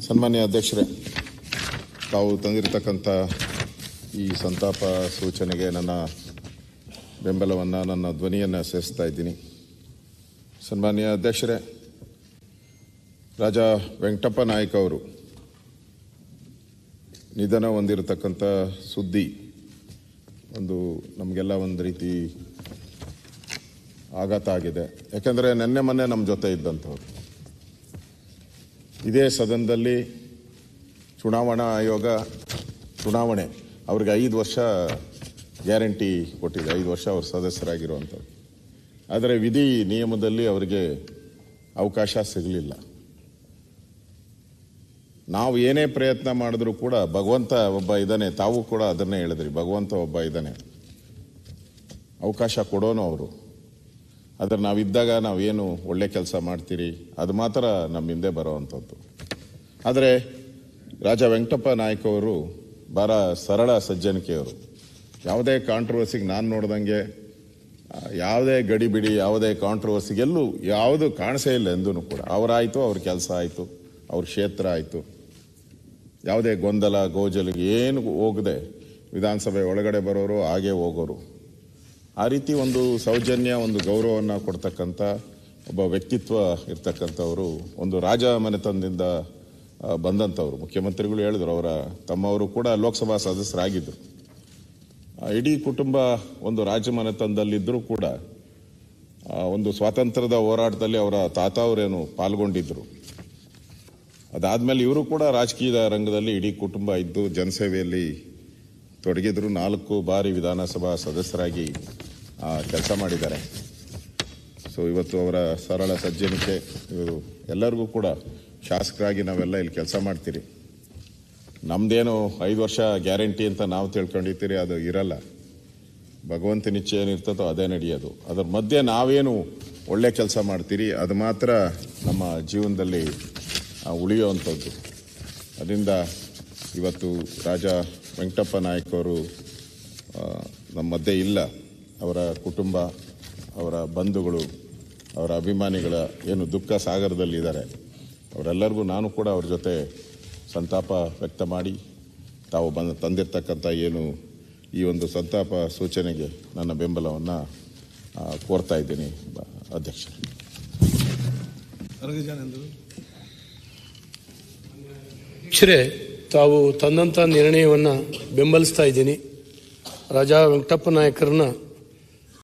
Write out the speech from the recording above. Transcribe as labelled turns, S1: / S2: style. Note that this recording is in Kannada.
S1: ಸನ್ಮಾನ್ಯ ಅಧ್ಯಕ್ಷರೇ, ತಾವು ತಂದಿರತಕ್ಕಂಥ ಈ ಸಂತಾಪ ಸೂಚನೆಗೆ ನನ್ನ ಬೆಂಬಲವನ್ನು, ನನ್ನ ಧ್ವನಿಯನ್ನು ಸೇರಿಸ್ತಾ ಇದ್ದೀನಿ. ಸನ್ಮಾನ್ಯ ಅಧ್ಯಕ್ಷರೇ, ರಾಜಾ ವೆಂಕಟಪ್ಪ ನಾಯಕ್ ಅವರು ನಿಧನ ಹೊಂದಿರತಕ್ಕಂಥ ಸುದ್ದಿ ನಮಗೆಲ್ಲ ಒಂದು ರೀತಿ ಆಘಾತ ಆಗಿದೆ. ಯಾಕೆಂದರೆ ನಿನ್ನೆ ಮೊನ್ನೆ ನಮ್ಮ ಜೊತೆ ಇದ್ದಂಥವ್ರು. ಇದೇ ಸದನದಲ್ಲಿ ಚುನಾವಣಾ ಆಯೋಗ ಚುನಾವಣೆ ಅವ್ರಿಗೆ 5 ವರ್ಷ ಗ್ಯಾರಂಟಿ ಕೊಟ್ಟಿದೆ, 5 ವರ್ಷ ಅವರು ಸದಸ್ಯರಾಗಿರುವಂಥವ್ರು. ಆದರೆ ವಿಧಿ ನಿಯಮದಲ್ಲಿ ಅವರಿಗೆ ಅವಕಾಶ ಸಿಗಲಿಲ್ಲ. ನಾವು ಏನೇ ಪ್ರಯತ್ನ ಮಾಡಿದ್ರೂ ಕೂಡ ಭಗವಂತ ಒಬ್ಬ ಇದ್ದಾನೆ, ತಾವು ಕೂಡ ಅದನ್ನೇ ಹೇಳಿದ್ರಿ, ಭಗವಂತ ಒಬ್ಬ ಇದ್ದಾನೆ, ಅವಕಾಶ ಕೊಡೋನು ಅವರು. ಆದರೆ ನಾವಿದ್ದಾಗ ನಾವೇನು ಒಳ್ಳೆ ಕೆಲಸ ಮಾಡ್ತೀರಿ ಅದು ಮಾತ್ರ ನಮ್ಮ ಹಿಂದೆ ಬರೋವಂಥದ್ದು. ಆದರೆ ರಾಜಾ ವೆಂಕಟಪ್ಪ ನಾಯಕ್ ಅವರು ಭಾಳ ಸರಳ ಸಜ್ಜನಿಕೆಯವರು. ಯಾವುದೇ ಕಾಂಟ್ರವರ್ಸಿಗೆ ನಾನು ನೋಡ್ದಂಗೆ ಯಾವುದೇ ಗಡಿಬಿಡಿ, ಯಾವುದೇ ಕಾಂಟ್ರವರ್ಸಿಗೆ ಎಲ್ಲೂ ಯಾವುದು ಕಾಣಿಸೇ ಇಲ್ಲ ಎಂದೂ ಕೂಡ. ಅವರಾಯಿತು, ಅವ್ರ ಕೆಲಸ ಆಯಿತು, ಅವ್ರ ಕ್ಷೇತ್ರ ಆಯಿತು. ಯಾವುದೇ ಗೊಂದಲ ಗೋಜಲಿಗೆ ಏನು ಹೋಗದೆ ವಿಧಾನಸಭೆ ಒಳಗಡೆ ಬರೋರು, ಹಾಗೆ ಹೋಗೋರು. ಆ ರೀತಿ ಒಂದು ಸೌಜನ್ಯ, ಒಂದು ಗೌರವವನ್ನು ಕೊಡ್ತಕ್ಕಂಥ ಒಬ್ಬ ವ್ಯಕ್ತಿತ್ವ ಇರ್ತಕ್ಕಂಥವರು, ಒಂದು ರಾಜ ಮನೆತನದಿಂದ ಬಂದಂಥವ್ರು. ಮುಖ್ಯಮಂತ್ರಿಗಳು ಹೇಳಿದ್ರು, ಅವರ ತಮ್ಮವರು ಕೂಡ ಲೋಕಸಭಾ ಸದಸ್ಯರಾಗಿದ್ದರು. ಇಡೀ ಕುಟುಂಬ ಒಂದು ರಾಜ ಮನೆತನದಲ್ಲಿದ್ದರೂ ಕೂಡ ಒಂದು ಸ್ವಾತಂತ್ರ್ಯದ ಹೋರಾಟದಲ್ಲಿ ಅವರ ತಾತ ಅವರೇನು ಪಾಲ್ಗೊಂಡಿದ್ದರು. ಅದಾದಮೇಲೆ ಇವರು ಕೂಡ ರಾಜಕೀಯ ರಂಗದಲ್ಲಿ ಇಡೀ ಕುಟುಂಬ ಇದ್ದು ಜನಸೇವೆಯಲ್ಲಿ ತೊಡಗಿದ್ರು. 4 ಬಾರಿ ವಿಧಾನಸಭಾ ಸದಸ್ಯರಾಗಿ ಕೆಲಸ ಮಾಡಿದ್ದಾರೆ. ಸೊ ಇವತ್ತು ಅವರ ಸರಳ ಸಜ್ಜನಿಕೆ, ಇವರು ಎಲ್ಲರಿಗೂ ಕೂಡ ಶಾಸಕರಾಗಿ ನಾವೆಲ್ಲ ಇಲ್ಲಿ ಕೆಲಸ ಮಾಡ್ತೀರಿ. ನಮ್ದೇನು 5 ವರ್ಷ ಗ್ಯಾರಂಟಿ ಅಂತ ನಾವು ತಿಳ್ಕೊಂಡಿರ್ತೀರಿ, ಅದು ಇರಲ್ಲ. ಭಗವಂತನ ಇಚ್ಛೆ ಏನಿರ್ತದೋ ಅದೇ ನಡೆಯೋದು. ಅದರ ಮಧ್ಯೆ ನಾವೇನು ಒಳ್ಳೆ ಕೆಲಸ ಮಾಡ್ತೀರಿ ಅದು ಮಾತ್ರ ನಮ್ಮ ಜೀವನದಲ್ಲಿ ಉಳಿಯುವಂಥದ್ದು. ಅದರಿಂದ ಇವತ್ತು ರಾಜಾ ವೆಂಕಟಪ್ಪ ನಾಯಕ್ ಅವರು ನಮ್ಮ ಮಧ್ಯೆ ಇಲ್ಲ. ಅವರ ಕುಟುಂಬ, ಅವರ ಬಂಧುಗಳು, ಅವರ ಅಭಿಮಾನಿಗಳ ಏನು ದುಃಖ ಸಾಗರದಲ್ಲಿದ್ದಾರೆ, ಅವರೆಲ್ಲರಿಗೂ ನಾನು ಕೂಡ ಅವ್ರ ಜೊತೆ ಸಂತಾಪ ವ್ಯಕ್ತ ಮಾಡಿ ತಾವು ತಂದಿರ್ತಕ್ಕಂಥ ಏನು ಈ ಒಂದು ಸಂತಾಪ ಸೂಚನೆಗೆ ನನ್ನ ಬೆಂಬಲವನ್ನು ಕೋರ್ತಾ ಇದ್ದೀನಿ. ಅಧ್ಯಕ್ಷ
S2: ತಾವು ತಂದಂಥ ನಿರ್ಣಯವನ್ನು ಬೆಂಬಲಿಸ್ತಾ ಇದ್ದೀನಿ. ರಾಜಾ ವೆಂಕಟಪ್ಪ ನಾಯಕರನ್ನ